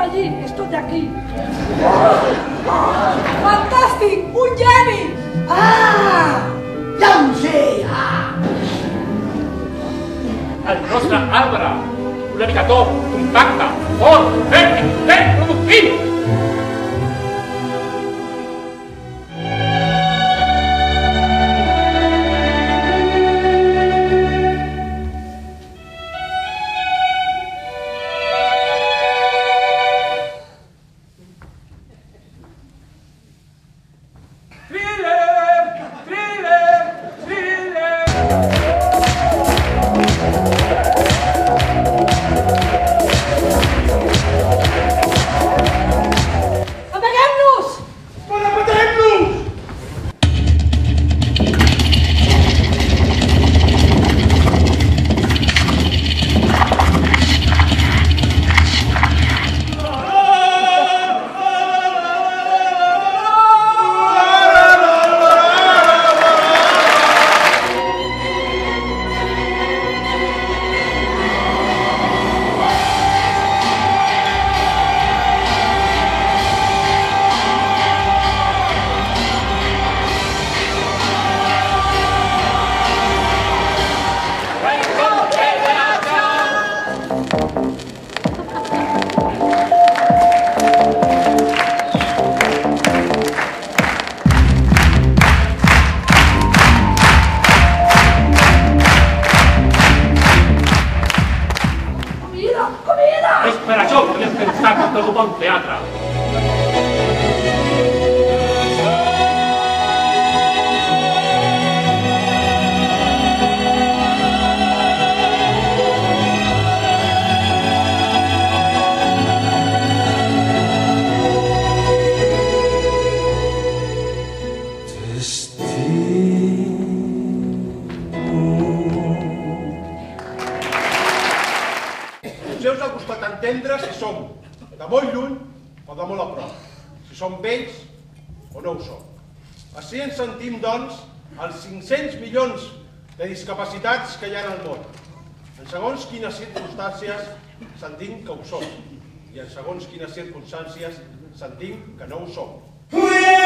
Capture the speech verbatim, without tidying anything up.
d'allí, és tot d'aquí. Fantàstic! Un geni! Ah! Ja ho sé! Ah! El nostre arbre, una mica tot, compacte, fort, fèrtil, ben productiu! És per això que hem pensat en un bon teatre. Potser us ha costat entendre si som de molt lluny o de molt a prop, si som vells o no ho som. Així ens sentim, doncs, els cinc-cents milions de discapacitats que hi ha en el món. En segons quines circumstàncies sentim que ho som i en segons quines circumstàncies sentim que no ho som.